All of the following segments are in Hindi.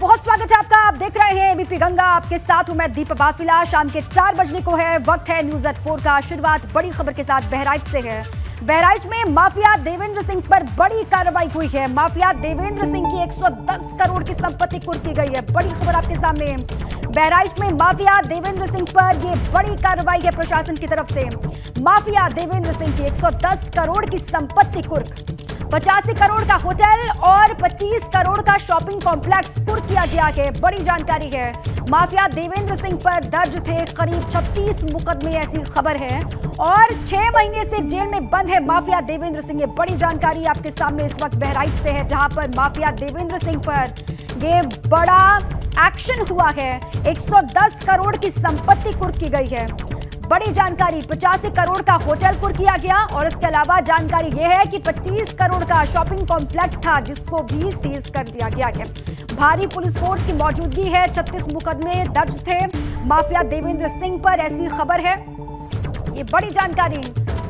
बहुत स्वागत है आपका। आप देख रहे हैं एबीपी गंगा, आपके साथ हूं मैं दीपा बाफिला। शाम के 4 बजने को है, वक्त है न्यूज एट 4 का। शुरुआत बड़ी खबर के साथ बहराइच से है। बहराइच में माफिया देवेंद्र सिंह पर बड़ी कार्रवाई हुई है। माफिया देवेंद्र सिंह की 110 करोड़ की संपत्ति कुर्क की गई है। बड़ी खबर आपके सामने। बहराइच में माफिया देवेंद्र सिंह पर ये बड़ी कार्रवाई है प्रशासन की तरफ से। माफिया देवेंद्र सिंह की 110 करोड़ की संपत्ति कुर्क, 85 करोड़ का होटल और 25 करोड़ का शॉपिंग कॉम्प्लेक्स कुर्क किया गया है। बड़ी जानकारी है। माफिया देवेंद्र सिंह पर दर्ज थे करीब 36 मुकदमे, ऐसी खबर है, और 6 महीने से जेल में बंद है माफिया देवेंद्र सिंह। ये बड़ी जानकारी आपके सामने इस वक्त बहराइच से है, जहां पर माफिया देवेंद्र सिंह पर ये बड़ा एक्शन हुआ है। 110 करोड़ की संपत्ति कुर्क की गई है। बड़ी जानकारी, 85 करोड़ का होटल कुर्क किया गया, और इसके अलावा जानकारी यह है कि 25 करोड़ का शॉपिंग कॉम्प्लेक्स था, जिसको भी सीज कर दिया गया है। भारी पुलिस फोर्स की मौजूदगी है। 36 मुकदमे दर्ज थे माफिया देवेंद्र सिंह पर, ऐसी खबर है। ये बड़ी जानकारी,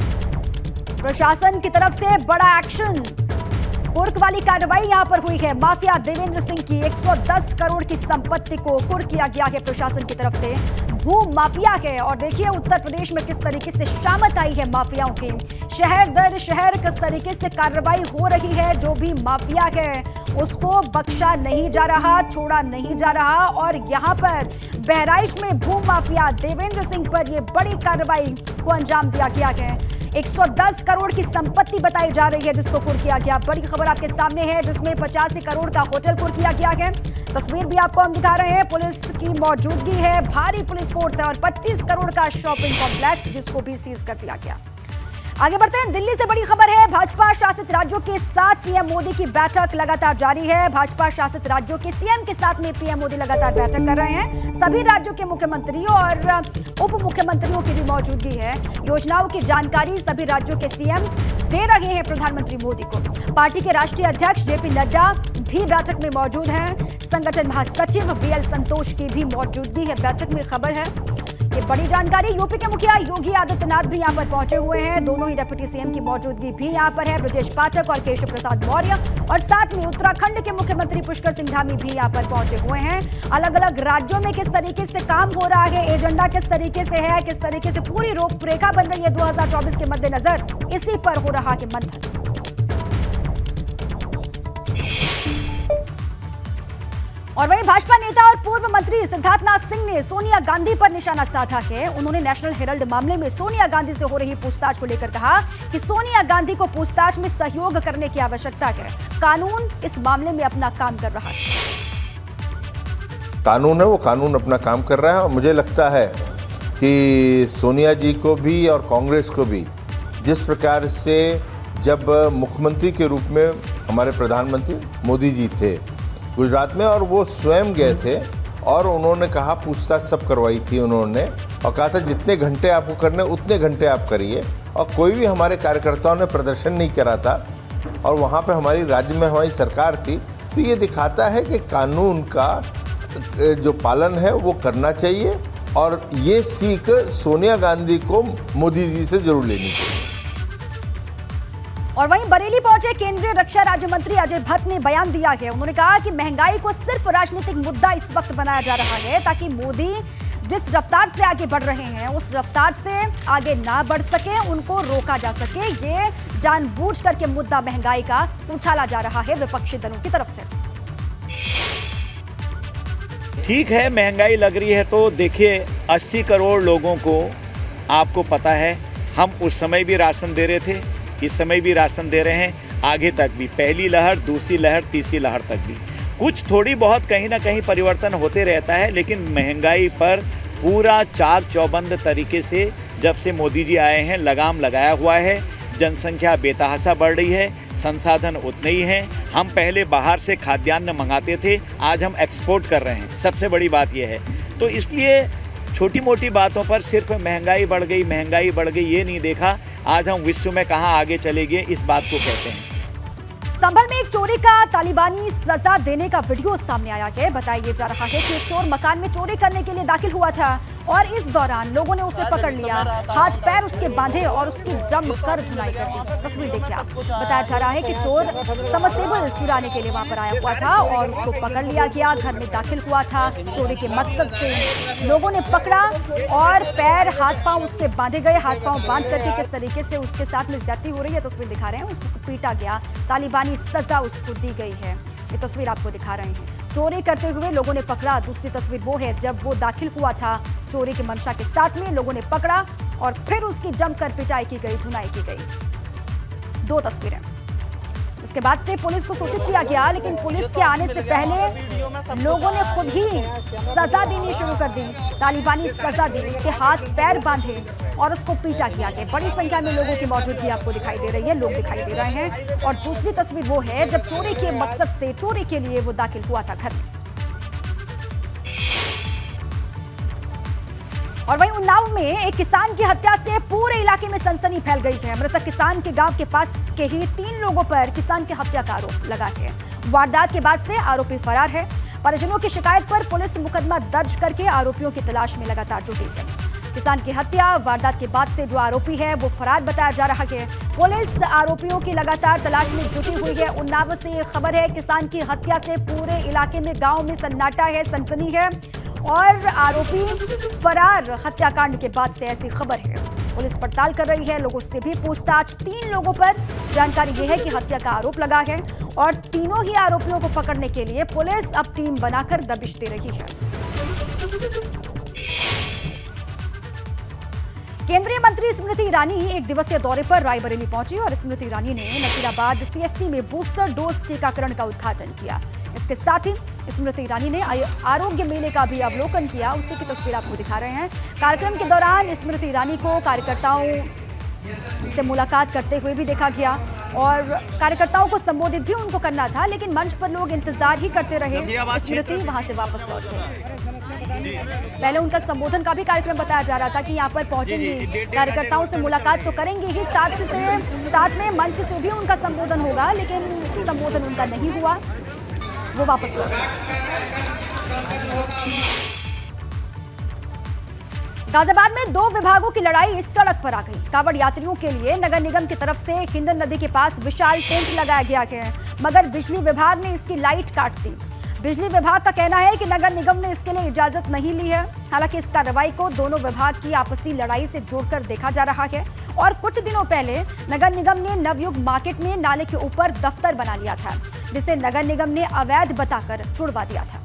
प्रशासन की तरफ से बड़ा एक्शन, कुर्क वाली कार्रवाई यहां पर हुई है। माफिया देवेंद्र सिंह की 110 करोड़ की संपत्ति को कुर्क किया गया है प्रशासन की तरफ से। भूम माफिया है, और देखिए उत्तर प्रदेश में किस तरीके से शामत आई है माफियाओं की। शहर दर शहर किस तरीके से कार्रवाई हो रही है। जो भी माफिया है उसको बख्शा नहीं जा रहा, छोड़ा नहीं जा रहा, और यहाँ पर बहराइच में भूम माफिया देवेंद्र सिंह पर यह बड़ी कार्रवाई को अंजाम दिया गया है। 110 करोड़ की संपत्ति बताई जा रही है जिसको कुर्क किया गया। बड़ी खबर आपके सामने है, जिसमें 85 करोड़ का होटल कुर्क किया गया है। तस्वीर भी आपको हम दिखा रहे हैं। पुलिस की मौजूदगी है, भारी पुलिस फोर्स है, और 25 करोड़ का शॉपिंग कॉम्प्लेक्स जिसको भी सीज कर दिया गया। आगे बढ़ते हैं। दिल्ली से बड़ी खबर है। भाजपा शासित राज्यों के साथ पीएम मोदी की बैठक लगातार जारी है। भाजपा शासित राज्यों के सीएम के साथ में पीएम मोदी लगातार बैठक कर रहे हैं। सभी राज्यों के मुख्यमंत्रियों और उप मुख्यमंत्रियों की भी मौजूदगी है। योजनाओं की जानकारी सभी राज्यों के सीएम दे रहे हैं प्रधानमंत्री मोदी को। पार्टी के राष्ट्रीय अध्यक्ष जेपी नड्डा भी बैठक में मौजूद हैं। संगठन महासचिव बीएल संतोष की भी मौजूदगी है बैठक में, खबर है। ये बड़ी जानकारी। यूपी के मुखिया योगी आदित्यनाथ भी यहां पर पहुंचे हुए हैं। दोनों ही डिप्टी सीएम की मौजूदगी भी यहां पर है। ब्रजेश पाठक और केशव प्रसाद मौर्य, और साथ में उत्तराखंड के मुख्यमंत्री पुष्कर सिंह धामी भी यहां पर पहुंचे हुए हैं। अलग अलग राज्यों में किस तरीके से काम हो रहा है, एजेंडा किस तरीके से है, किस तरीके से पूरी रूपरेखा बन रही है 2024 के मद्देनजर, इसी पर हो रहा है मंथन। और वहीं भाजपा नेता और पूर्व मंत्री सिद्धार्थनाथ सिंह ने सोनिया गांधी पर निशाना साधा है। उन्होंने नेशनल हेराल्ड मामले में सोनिया गांधी से हो रही पूछताछ को लेकर कहा कि सोनिया गांधी को पूछताछ में सहयोग करने की आवश्यकता है। कानून इस मामले में अपना काम कर रहा है। कानून है, वो कानून अपना काम कर रहा है, और मुझे लगता है कि सोनिया जी को भी और कांग्रेस को भी जिस प्रकार से जब मुख्यमंत्री के रूप में हमारे प्रधानमंत्री मोदी जी थे गुजरात में, और वो स्वयं गए थे और उन्होंने कहा, पूछताछ सब करवाई थी उन्होंने, और कहा था जितने घंटे आपको करने उतने घंटे आप करिए, और कोई भी हमारे कार्यकर्ताओं ने प्रदर्शन नहीं करा था, और वहाँ पे हमारी राज्य में हमारी सरकार थी। तो ये दिखाता है कि कानून का जो पालन है वो करना चाहिए, और ये सीख सोनिया गांधी को मोदी जी से जरूर लेनी चाहिए। और वहीं बरेली पहुंचे केंद्रीय रक्षा राज्य मंत्री अजय भट्ट ने बयान दिया है। उन्होंने कहा कि महंगाई को सिर्फ राजनीतिक मुद्दा इस वक्त बनाया जा रहा है, ताकि मोदी जिस रफ्तार से आगे बढ़ रहे हैं उस रफ्तार से आगे ना बढ़ सके, उनको रोका जा सके। ये जानबूझ करके मुद्दा महंगाई का उछाला जा रहा है विपक्षी दलों की तरफ से। ठीक है, महंगाई लग रही है तो देखिए 80 करोड़ लोगों को आपको पता है, हम उस समय भी राशन दे रहे थे, इस समय भी राशन दे रहे हैं, आगे तक भी, पहली लहर, दूसरी लहर, तीसरी लहर तक भी। कुछ थोड़ी बहुत कहीं ना कहीं परिवर्तन होते रहता है, लेकिन महंगाई पर पूरा चाक चौबंद तरीके से जब से मोदी जी आए हैं लगाम लगाया हुआ है। जनसंख्या बेतहाशा बढ़ रही है, संसाधन उतने ही हैं। हम पहले बाहर से खाद्यान्न मंगाते थे, आज हम एक्सपोर्ट कर रहे हैं, सबसे बड़ी बात यह है। तो इसलिए छोटी मोटी बातों पर सिर्फ महंगाई बढ़ गई ये नहीं देखा, आज हम विश्व में कहाँ आगे चले गए, इस बात को कहते हैं। संभल में एक चोरी का तालिबानी सजा देने का वीडियो सामने आया है। बताया जा रहा है कि एक चोर मकान में चोरी करने के लिए दाखिल हुआ था और इस दौरान लोगों ने उसे पकड़ लिया, हाथ पैर उसके बांधे और उसकी जमकर धुनाई कर दी। तस्वीर देखिए आप। बताया जा रहा है कि चोर सबमर्सिबल चुराने के लिए वहां पर आया हुआ था और उसको पकड़ लिया गया, घर में दाखिल हुआ था। चोरी के मकसद से लोगों ने पकड़ा और पैर हाथ पांव उसके बांधे गए। हाथ पांव बांध करके किस तरीके से उसके साथ में ज्यादती हो रही है तस्वीर दिखा रहे हैं। उसको पीटा गया, तालिबानी सजा उसको दी गई है। ये तस्वीर आपको दिखा रहे हैं। चोरी करते हुए लोगों ने पकड़ा। दूसरी तस्वीर वो है जब वो दाखिल हुआ था चोरी की मंशा के साथ में, लोगों ने पकड़ा और फिर उसकी जमकर पिटाई की गई, धुनाई की गई। 2 तस्वीरें। उसके बाद से पुलिस को सूचित किया गया, लेकिन पुलिस के आने से पहले लोगों ने खुद ही सजा देनी शुरू कर दी, तालिबानी सजा दी। उसके हाथ पैर बांधे और उसको पीटा गया है। बड़ी संख्या में लोगों की मौजूदगी आपको दिखाई दे रही है, लोग दिखाई दे रहे हैं। और दूसरी तस्वीर वो है जब चोरी के मकसद से, चोरी के लिए वो दाखिल हुआ था घर में। और वहीं उन्नाव में एक किसान की हत्या से पूरे इलाके में सनसनी फैल गई है। मृतक किसान के गांव के पास के ही 3 लोगों पर किसान की हत्या का आरोप लगा है। वारदात के बाद से आरोपी फरार है। परिजनों की शिकायत पर पुलिस मुकदमा दर्ज करके आरोपियों की तलाश में लगातार जुटी है। किसान की हत्या वारदात के बाद से जो आरोपी है वो फरार बताया जा रहा है। पुलिस आरोपियों की लगातार तलाश में जुटी हुई है। उन्नाव से ये खबर है, किसान की हत्या से पूरे इलाके में, गांव में सन्नाटा है, सनसनी है और आरोपी फरार हत्याकांड के बाद से ऐसी खबर है। पुलिस पड़ताल कर रही है, लोगों से भी पूछताछ। 3 लोगों पर जानकारी यह है कि हत्या का आरोप लगा है और तीनों ही आरोपियों को पकड़ने के लिए पुलिस अब टीम बनाकर दबिश दे रही है। केंद्रीय मंत्री स्मृति ईरानी एक दिवसीय दौरे पर रायबरेली पहुंची और स्मृति ईरानी ने नसीराबाद सीएससी में बूस्टर डोज टीकाकरण का उद्घाटन किया। इसके साथ ही स्मृति ईरानी ने आरोग्य मेले का भी अवलोकन किया। उसी की तस्वीर आपको दिखा रहे हैं। कार्यक्रम के दौरान स्मृति ईरानी को कार्यकर्ताओं से मुलाकात करते हुए भी देखा गया और कार्यकर्ताओं को संबोधित भी उनको करना था, लेकिन मंच पर लोग इंतजार ही करते रहे। स्मृति वहां से वापस लौट गए। पहले उनका संबोधन का भी कार्यक्रम बताया जा रहा था कि यहाँ पर पहुंचेंगे, कार्यकर्ताओं से मुलाकात तो करेंगे ही, साथ में मंच से भी उनका संबोधन होगा, लेकिन संबोधन उनका नहीं हुआ, वो वापस लौट गए। गाजियाबाद में 2 विभागों की लड़ाई इस सड़क पर आ गई। कांवड़ यात्रियों के लिए नगर निगम की तरफ से हिंडन नदी के पास विशाल टेंट लगाया गया है, मगर बिजली विभाग ने इसकी लाइट काट दी। बिजली विभाग का कहना है कि नगर निगम ने इसके लिए इजाजत नहीं ली है। हालांकि इस कार्रवाई को दोनों विभाग की आपसी लड़ाई से जोड़कर देखा जा रहा है। और कुछ दिनों पहले नगर निगम ने नवयुग मार्केट में नाले के ऊपर दफ्तर बना लिया था, जिसे नगर निगम ने अवैध बताकर तुड़वा दिया था।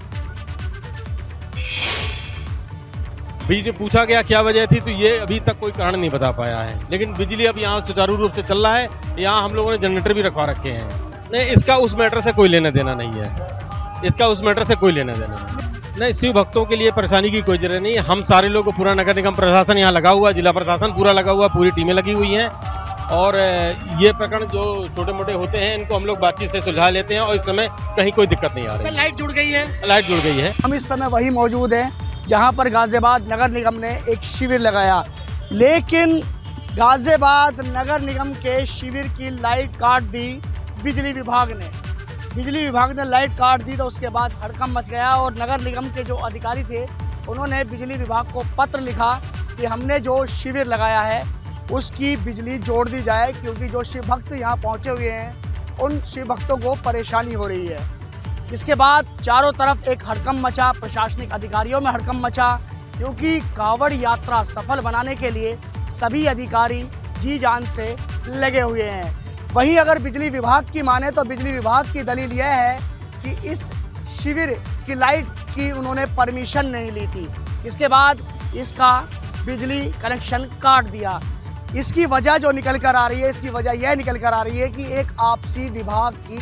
बीच में पूछा गया क्या वजह थी, तो ये अभी तक कोई कारण नहीं बता पाया है। लेकिन बिजली अब यहाँ सुचारू रूप से चल रहा है। यहाँ हम लोगों ने जनरेटर भी रखवा रखे हैं। नहीं, इसका उस मैटर से कोई लेना देना नहीं है। इसका उस मैटर से कोई लेना देना नहीं। शिव भक्तों के लिए परेशानी की कोई जरूरत नहीं। हम सारे लोग, पूरा नगर निगम प्रशासन यहाँ लगा हुआ, जिला प्रशासन पूरा लगा हुआ, पूरी टीमें लगी हुई हैं। और ये प्रकरण जो छोटे मोटे होते हैं इनको हम लोग बातचीत से सुलझा लेते हैं और इस समय कहीं कोई दिक्कत नहीं आ रही। लाइट जुड़ गई है। लाइट जुड़ गई है। हम इस समय वही मौजूद हैं जहां पर गाजियाबाद नगर निगम ने एक शिविर लगाया, लेकिन गाजियाबाद नगर निगम के शिविर की लाइट काट दी बिजली विभाग ने। बिजली विभाग ने लाइट काट दी तो उसके बाद हड़कंप मच गया और नगर निगम के जो अधिकारी थे उन्होंने बिजली विभाग को पत्र लिखा कि हमने जो शिविर लगाया है उसकी बिजली जोड़ दी जाए, क्योंकि जो शिव भक्त यहाँ पहुँचे हुए हैं उन शिव भक्तों को परेशानी हो रही है। जिसके बाद चारों तरफ एक हड़कंप मचा, प्रशासनिक अधिकारियों में हड़कंप मचा, क्योंकि कांवड़ यात्रा सफल बनाने के लिए सभी अधिकारी जी जान से लगे हुए हैं। वहीं अगर बिजली विभाग की माने तो बिजली विभाग की दलील यह है कि इस शिविर की लाइट की उन्होंने परमिशन नहीं ली थी, जिसके बाद इसका बिजली कनेक्शन काट दिया। इसकी वजह जो निकल कर आ रही है, इसकी वजह यह निकल कर आ रही है कि एक आपसी विभाग की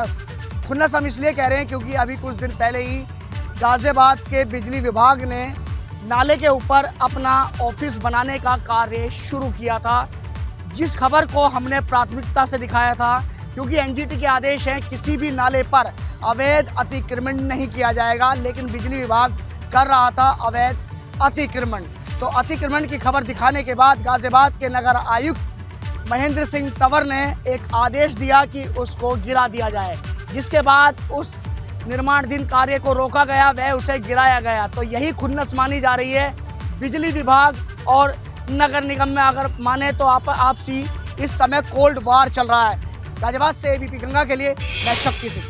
खुन्नस हम इसलिए कह रहे हैं क्योंकि अभी कुछ दिन पहले ही गाजियाबाद के बिजली विभाग ने नाले के ऊपर अपना ऑफिस बनाने का कार्य शुरू किया था, जिस खबर को हमने प्राथमिकता से दिखाया था, क्योंकि एनजीटी के आदेश हैं किसी भी नाले पर अवैध अतिक्रमण नहीं किया जाएगा, लेकिन बिजली विभाग कर रहा था अवैध अतिक्रमण। तो अतिक्रमण की खबर दिखाने के बाद गाजियाबाद के नगर आयुक्त महेंद्र सिंह तंवर ने एक आदेश दिया कि उसको गिरा दिया जाए, जिसके बाद उस निर्माणाधीन कार्य को रोका गया, वह उसे गिराया गया। तो यही खुन्नस मानी जा रही है बिजली विभाग और नगर निगम में अगर माने तो आपसी इस समय कोल्ड वार चल रहा है। गाजियाबाद से एबीपी गंगा के लिए मैं शक्ति सिंह।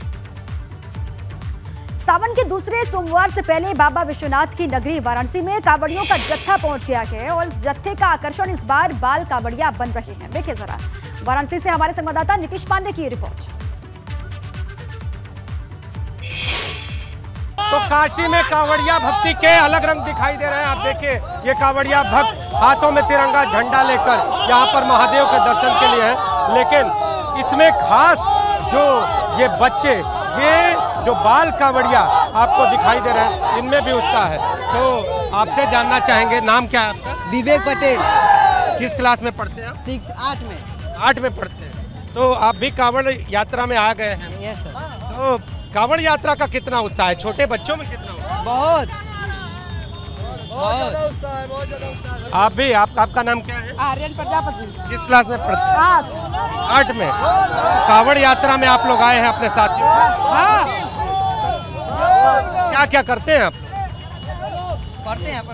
सावन के दूसरे सोमवार से पहले बाबा विश्वनाथ की नगरी वाराणसी में कांवड़ियों का जत्था पहुंच गया है और इस जत्थे का आकर्षण इस बार बाल कांवड़िया बन रहे हैं। देखिए जरा, वाराणसी से हमारे संवाददाता नीतीश पांडे की रिपोर्ट। तो काशी में कांवड़िया भक्ति के अलग रंग दिखाई दे रहे हैं। आप देखिए, ये कांवड़िया भक्त हाथों में तिरंगा झंडा लेकर यहाँ पर महादेव के दर्शन के लिए हैं। लेकिन इसमें खास जो ये बच्चे, ये जो बाल कांवड़िया आपको दिखाई दे रहे हैं, इनमें भी उत्साह है। तो आपसे जानना चाहेंगे, नाम क्या है आपका? विवेक पटेल। किस क्लास में पढ़ते हैं? 8 में। 8 में पढ़ते हैं। तो आप भी कांवड़ यात्रा में आ गए हैं? Yes sir. तो कांवड़ यात्रा का कितना उत्साह है? छोटे बच्चों में कितना उत्साह? बहुत आप भी, आपका नाम क्या है? आर्यन प्रजापति। किस क्लास में पढ़ते हैं? 8 में। कांवड़ यात्रा में आप लोग आए हैं अपने साथियों? हाँ। क्या क्या करते हैं आप? पढ़ते हैं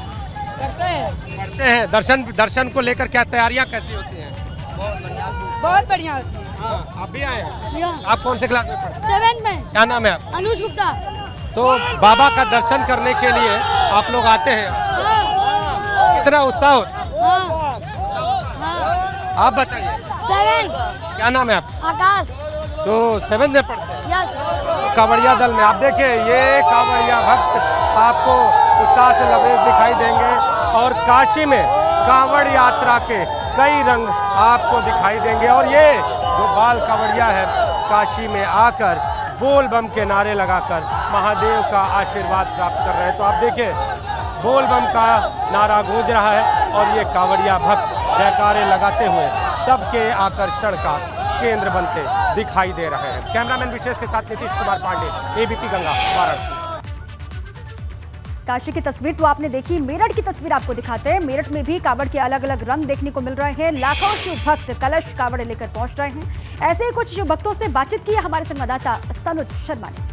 पढ़ते हैं। दर्शन को लेकर क्या तैयारियां कैसी होती हैं? बहुत बढ़िया होती है। आप भी आए हैं? आप कौन से क्लास में पढ़ते हैं? 7 में। क्या नाम है आप? अनुज गुप्ता। तो बाबा का दर्शन करने के लिए आप लोग आते हैं? हाँ। कितना उत्साह होता है? हाँ। हाँ। आप बताइए। 7। क्या नाम है आप? आकाश। तो 7 में पढ़ते हैं? यस। कांवड़िया दल में आप देखिए, ये कांवड़िया भक्त आपको उत्साह से लबरेज दिखाई देंगे और काशी में कांवड़ यात्रा के कई रंग आपको दिखाई देंगे। और ये जो बाल कांवड़िया है, काशी में आकर बोल बम के नारे लगाकर महादेव का आशीर्वाद प्राप्त कर रहे हैं। तो आप देखिए, बोल बम का नारा गूंज रहा है और ये कांवड़िया भक्त जयकारे लगाते हुए सबके आकर्षण का केंद्र बनते दिखाई दे रहे हैं। कैमरामैन विशेष के साथ नीतीश कुमार पांडे, एबीपी गंगा, वाराणसी। काशी की तस्वीर तो आपने देखी, मेरठ की तस्वीर आपको दिखाते हैं। मेरठ में भी कांवड़ के अलग अलग रंग देखने को मिल रहे हैं। लाखों शिव भक्त कलश कांवड़ लेकर पहुंच रहे हैं। ऐसे ही कुछ शिव भक्तों से बातचीत की हमारे संवाददाता सनुज शर्मा ने।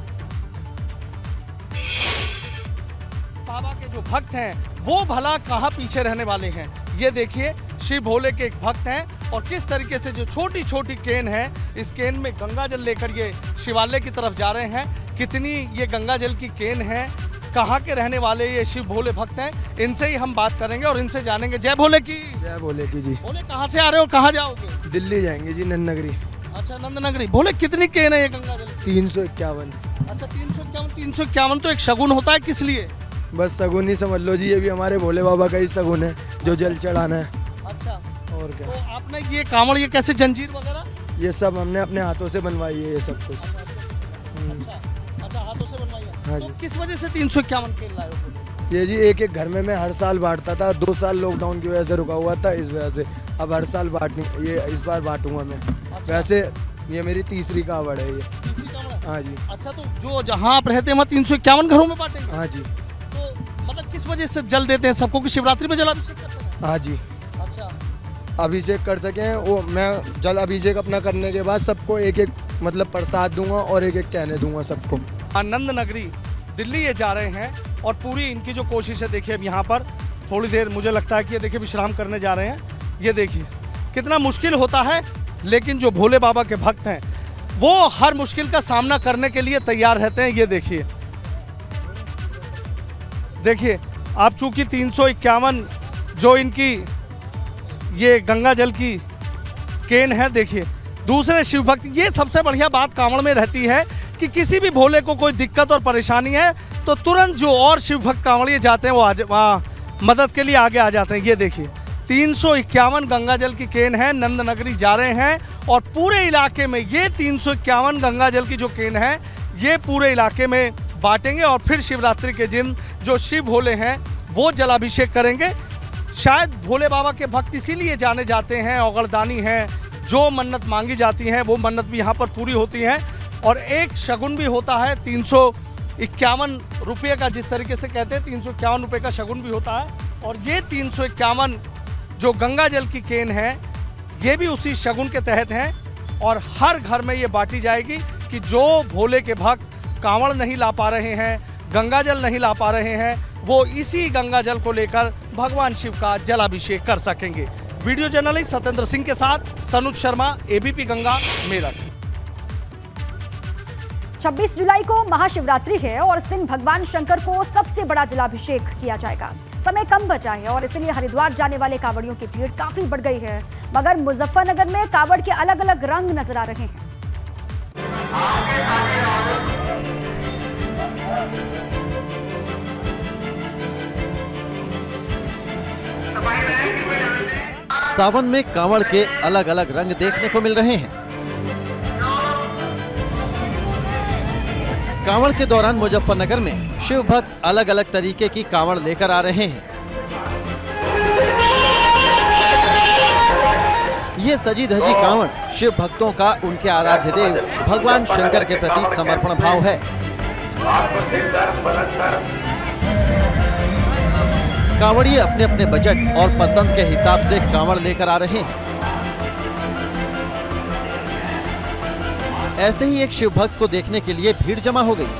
बाबा के जो भक्त हैं वो भला कहाँ पीछे रहने वाले हैं। ये देखिए, शिव भोले के एक भक्त हैं और किस तरीके से जो छोटी छोटी केन है, इस केन में गंगा जल लेकर ये शिवालय की तरफ जा रहे हैं। कितनी ये गंगा जल की केन है, कहाँ के रहने वाले ये शिव भोले भक्त हैं, इनसे ही हम बात करेंगे और इनसे जानेंगे। जय भोले की। जय भोले की जी। भोले कहाँ से आ रहे हो, कहाँ जाओगे? दिल्ली जाएंगे जी, नंद नगरी। अच्छा, नंद नगरी। भोले कितनी केन है ये गंगा जल? 351। अच्छा, 351। 351 तो एक शगुन होता है, किस लिए? बस शगुन ही समझ लो जी, ये भी हमारे भोले बाबा का ही शगुन है जो जल चढ़ाना है। अच्छा, और क्या। तो आपने ये कांवड़, ये कैसे जंजीर वगैरह? ये सब हमने अपने हाथों से बनवाई है, ये सब कुछ। अच्छा, हाथों से बनवाई है। हाँ तो जी। किस वजह से 351 केन लाए हो? ये जी एक एक घर में मैं हर साल बांटता था। 2 साल लॉकडाउन की वजह से रुका हुआ था, इस वजह से अब हर साल बांटनी, ये इस बार बांटूंगा मैं। वैसे ये मेरी तीसरी कांवड़ है ये। तीसरी कांवड़ है? हाँ जी। अच्छा, तो जो जहाँ आप रहते हैं वहाँ 351 घरों में बांटेंगे? हाँ जी। तो मतलब किस वजह से जल देते हैं सबको, कि शिवरात्रि में जलाभिषेक करते हैं? हाँ जी। अच्छा, अभिषेक कर सकें वो, मैं जल अभिषेक अपना करने के बाद सबको एक एक मतलब प्रसाद दूंगा और एक एक कहने दूंगा सबको। आनंद नगरी दिल्ली ये जा रहे हैं और पूरी इनकी जो कोशिश है, देखिए अब यहाँ पर थोड़ी देर मुझे लगता है कि ये देखिए विश्राम करने जा रहे हैं। ये देखिए कितना मुश्किल होता है, लेकिन जो भोले बाबा के भक्त हैं वो हर मुश्किल का सामना करने के लिए तैयार रहते हैं। ये देखिए, देखिए आप, चूंकि 351 जो इनकी ये गंगा जल की केन है, देखिए दूसरे शिव भक्त, ये सबसे बढ़िया बात कांवड़ में रहती है कि किसी भी भोले को कोई दिक्कत और परेशानी है तो तुरंत जो और शिव भक्त कांवड़िए जाते हैं वो वहाँ मदद के लिए आगे आ जाते हैं। ये देखिए 351 गंगा जल की केन है, नंद नगरी जा रहे हैं और पूरे इलाके में ये 351 गंगा जल की जो केन है ये पूरे इलाके में बांटेंगे और फिर शिवरात्रि के दिन जो शिव भोले हैं वो जलाभिषेक करेंगे। शायद भोले बाबा के भक्त इसीलिए जाने जाते हैं, औगड़दानी हैं, जो मन्नत मांगी जाती हैं वो मन्नत भी यहाँ पर पूरी होती है। और एक शगुन भी होता है 351 रुपये का, जिस तरीके से कहते हैं 351 रुपये का शगुन भी होता है। और ये 351 जो गंगा जल की केन है ये भी उसी शगुन के तहत हैं और हर घर में ये बांटी जाएगी कि जो भोले के भक्त कांवड़ नहीं ला पा रहे हैं, गंगा जल नहीं ला पा रहे हैं, वो इसी गंगा जल को लेकर भगवान शिव का जलाभिषेक कर सकेंगे। वीडियो जर्नलिस्ट सत्येंद्र सिंह के साथ सनुज शर्मा, एबीपी गंगा, मेरठ। 26 जुलाई को महाशिवरात्रि है और इस दिन भगवान शंकर को सबसे बड़ा जलाभिषेक किया जाएगा। समय कम बचा है और इसलिए हरिद्वार जाने वाले कांवड़ियों की भीड़ काफी बढ़ गई है, मगर मुजफ्फरनगर में कांवड़ के अलग अलग रंग नजर आ रहे हैं। सावन में कांवड़ के अलग अलग रंग देखने को मिल रहे हैं। कांवड़ के दौरान मुजफ्फरनगर में शिव भक्त अलग अलग तरीके की कांवड़ लेकर आ रहे हैं। ये सजी धजी कांवड़ शिव भक्तों का उनके आराध्य देव भगवान शंकर के प्रति समर्पण भाव है। कांवड़िए अपने अपने बजट और पसंद के हिसाब से कांवड़ लेकर आ रहे हैं। ऐसे ही एक शिव भक्त को देखने के लिए भीड़ जमा हो गई।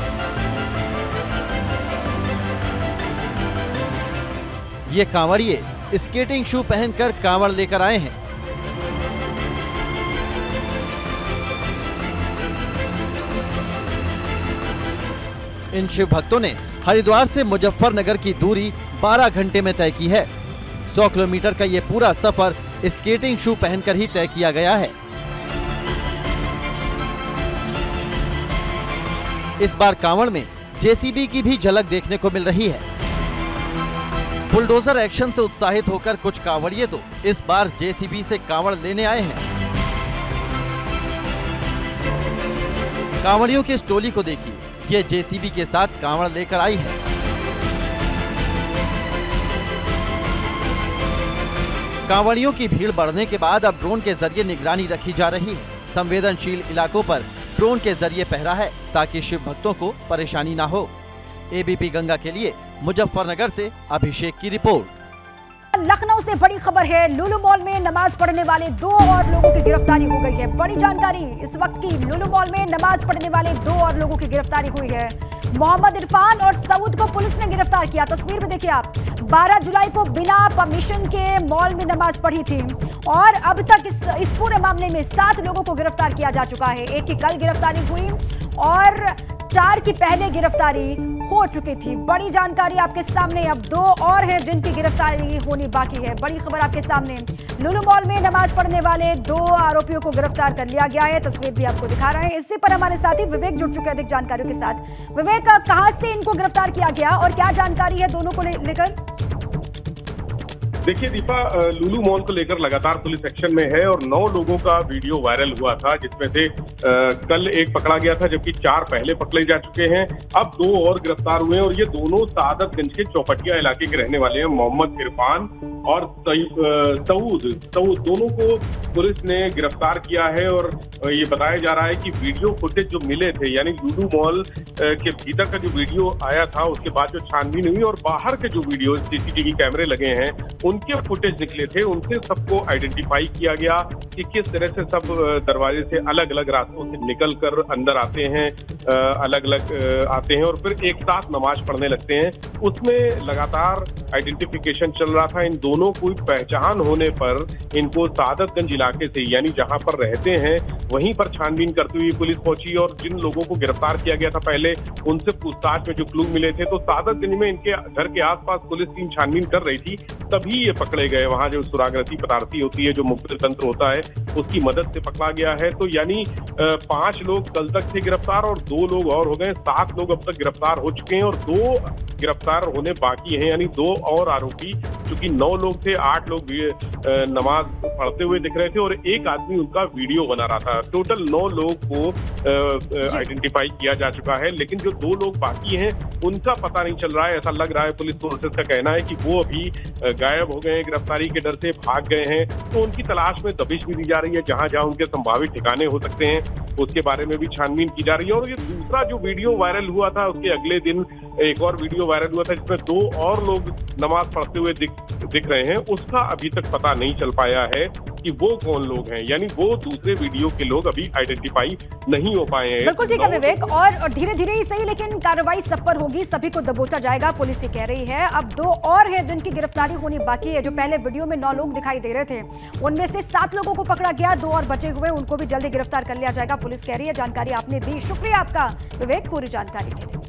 ये कांवड़िए स्केटिंग शू पहनकर कांवड़ लेकर आए हैं। इन शिव भक्तों ने हरिद्वार से मुजफ्फरनगर की दूरी 12 घंटे में तय की है। 100 किलोमीटर का ये पूरा सफर स्केटिंग शू पहनकर ही तय किया गया है। इस बार कांवड़ में जेसीबी की भी झलक देखने को मिल रही है। बुलडोजर एक्शन से उत्साहित होकर कुछ कांवड़िए तो इस बार जेसीबी से कांवड़ लेने आए हैं। कांवड़ियों की इस टोली को देखिए, ये जेसीबी के साथ कांवड़ लेकर आई है। कांवड़ियों की भीड़ बढ़ने के बाद अब ड्रोन के जरिए निगरानी रखी जा रही है। संवेदनशील इलाकों पर ड्रोन के जरिए पहरा है ताकि शिव भक्तों को परेशानी ना हो। एबीपी गंगा के लिए मुजफ्फरनगर से अभिषेक की रिपोर्ट। लखनऊ से बड़ी खबर है, लुलु मॉल में नमाज पढ़ने वाले 2 और लोगों की गिरफ्तारी हो गई है। बड़ी जानकारी इस वक्त की, लुलु मॉल में नमाज पढ़ने वाले 2 और लोगों की गिरफ्तारी हुई है। मोहम्मद इरफान और सऊद को पुलिस ने गिरफ्तार किया। तस्वीर में देखिए आप, 12 जुलाई को बिना परमिशन के मॉल में नमाज पढ़ी थी और अब तक इस पूरे मामले में 7 लोगों को गिरफ्तार किया जा चुका है। 1 की कल गिरफ्तारी हुई और 4 की पहले गिरफ्तारी हो चुकी थी। बड़ी जानकारी आपके सामने, अब 2 और हैं जिनकी गिरफ्तारी होनी बाकी है। बड़ी खबर आपके सामने, लुलु मॉल में नमाज पढ़ने वाले 2 आरोपियों को गिरफ्तार कर लिया गया है। तस्वीर भी आपको दिखा रहे हैं। इसी पर हमारे साथी विवेक जुड़ चुके हैं अधिक जानकारियों के साथ। विवेक, कहां से इनको गिरफ्तार किया गया और क्या जानकारी है दोनों को लेकर? देखिए दीपा, लुलु मॉल को लेकर लगातार पुलिस एक्शन में है और 9 लोगों का वीडियो वायरल हुआ था, जिसमें से कल 1 पकड़ा गया था, जबकि 4 पहले पकड़े जा चुके हैं। अब 2 और गिरफ्तार हुए हैं और ये दोनों सादतगंज के चौपटिया इलाके के रहने वाले हैं। मोहम्मद इरफान और सऊद दोनों को पुलिस ने गिरफ्तार किया है और ये बताया जा रहा है कि वीडियो फुटेज जो मिले थे, यानी लुलु मॉल के भीतर का जो वीडियो आया था, उसके बाद जो छानबीन हुई और बाहर के जो वीडियो सीसीटीवी कैमरे लगे हैं उनके फुटेज निकले थे, उनसे सबको आइडेंटिफाई किया गया कि किस तरह से सब दरवाजे से अलग अलग रास्तों से निकल कर अंदर आते हैं, अलग अलग आते हैं और फिर एक साथ नमाज पढ़ने लगते हैं। उसमें लगातार आइडेंटिफिकेशन चल रहा था। इन दोनों को पहचान होने पर इनको सादतगंज इलाके से, यानी जहां पर रहते हैं वहीं पर छानबीन करती हुई पुलिस पहुंची और जिन लोगों को गिरफ्तार किया गया था पहले, उनसे पूछताछ में जो क्लू मिले थे, तो सादतगंज में इनके घर के आसपास पुलिस टीम छानबीन कर रही थी, तभी ये पकड़े गए। वहां जो सुरागरती पदार्थी होती है, जो मुख्य तंत्र होता है, उसकी मदद से पकड़ा गया है। तो यानी 5 लोग कल तक थे गिरफ्तार और 2 लोग और हो गए। 7 लोग अब तक गिरफ्तार हो चुके हैं और 2 गिरफ्तार होने बाकी हैं, यानी 2 और आरोपी, चूंकि 9 लोग थे, 8 लोग नमाज पढ़ते हुए दिख रहे थे और 1 आदमी उनका वीडियो बना रहा था। टोटल 9 लोग को आइडेंटिफाई किया जा चुका है, लेकिन जो 2 लोग बाकी हैं उनका पता नहीं चल रहा है। ऐसा लग रहा है, पुलिस सोर्सेज का कहना है कि वो अभी गायब हो गए हैं, गिरफ्तारी के डर से भाग गए हैं। तो उनकी तलाश में दबिश भी दी जा रही है, जहां जहां उनके संभावित ठिकाने हो सकते हैं उसके बारे में भी छानबीन की जा रही है। और ये दूसरा जो वीडियो वायरल हुआ था, उसके अगले दिन एक और वीडियो वायरल हुआ था जिसमें 2 और लोग नमाज पढ़ते हुए दिख रहे हैं, उसका अभी तक पता नहीं चल पाया है कि वो कौन लोग हैं, यानी वो दूसरे वीडियो के लोग अभी आइडेंटिफाई नहीं हो पाए हैं। बिल्कुल ठीक है विवेक, और धीरे धीरे ही सही लेकिन कार्रवाई सब पर होगी, सभी को दबोचा जाएगा, पुलिस ये कह रही है। अब 2 और हैं जिनकी गिरफ्तारी होनी बाकी है। जो पहले वीडियो में 9 लोग दिखाई दे रहे थे उनमें से 7 लोगों को पकड़ा गया, 2 और बचे हुए उनको भी जल्दी गिरफ्तार कर लिया जाएगा, पुलिस कह रही है। जानकारी आपने दी, शुक्रिया आपका विवेक पूरी जानकारी के लिए।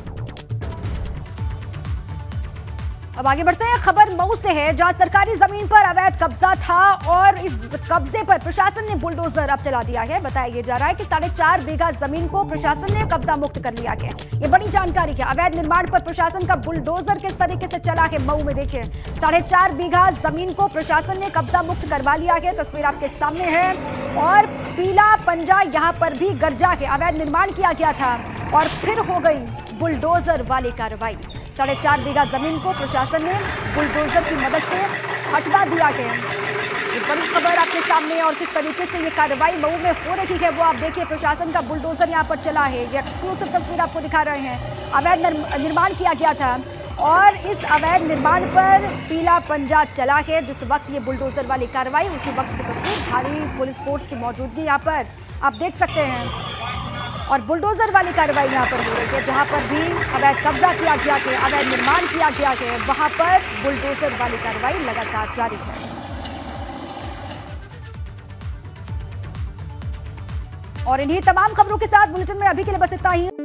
अब आगे बढ़ते हैं, खबर मऊ से है जहां सरकारी जमीन पर अवैध कब्जा था और इस कब्जे पर प्रशासन ने बुलडोजर अब चला दिया है। बताया जा रहा है कि 4.5 बीघा जमीन को प्रशासन ने कब्जा मुक्त कर लिया गया। ये बड़ी जानकारी है। अवैध निर्माण पर प्रशासन का बुलडोजर किस तरीके से चला है मऊ में, देखिए 4.5 बीघा जमीन को प्रशासन ने कब्जा मुक्त करवा लिया है। तस्वीर आपके सामने है और पीला पंजा यहाँ पर भी गरजा है। अवैध निर्माण किया गया था और फिर हो गई बुलडोजर वाली कार्रवाई। 4.5 बीघा जमीन को प्रशासन ने बुलडोजर की मदद से हटवा दिया गया। ये बड़ी खबर आपके सामने और किस तरीके से ये कार्रवाई मऊ में हो रही है वो आप देखिए। प्रशासन का बुलडोजर यहाँ पर चला है, ये एक्सक्लूसिव तस्वीर आपको दिखा रहे हैं। अवैध निर्माण किया गया था और इस अवैध निर्माण पर पीला पंजा चला है। जिस वक्त ये बुलडोजर वाली कार्रवाई, उसी वक्त की तस्वीर, भारी पुलिस फोर्स की मौजूदगी यहाँ पर आप देख सकते हैं और बुलडोजर वाली कार्रवाई यहाँ पर हो रही है। जहाँ पर भी अवैध कब्जा किया गया है, अवैध निर्माण किया गया है, वहाँ पर बुलडोजर वाली कार्रवाई लगातार जारी है। और इन्हीं तमाम खबरों के साथ बुलेटिन में अभी के लिए बस इतना ही।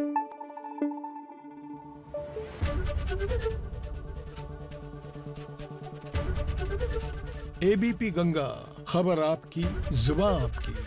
एबीपी गंगा, खबर आपकी, जुबान आपकी।